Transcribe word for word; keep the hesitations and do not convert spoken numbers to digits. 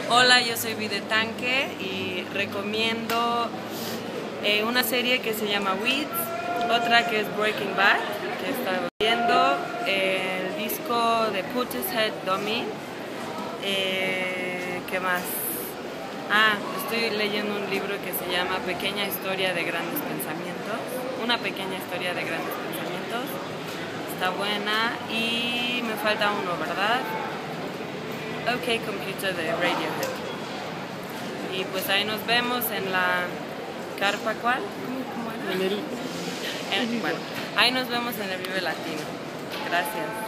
Hola, yo soy Vide Tanque y recomiendo eh, una serie que se llama Weeds, otra que es Breaking Bad, que estaba viendo, eh, el disco de Portishead Dummy, eh, ¿qué más? Ah, estoy leyendo un libro que se llama Pequeña Historia de Grandes Pensamientos, una pequeña historia de grandes pensamientos, está buena y me falta uno, ¿verdad? OK Computer de Radiohead. Y pues ahí nos vemos en la carpa, ¿cuál? ¿Cómo, cómo era? En el... En, bueno, ahí nos vemos en el Vive Latino. Gracias.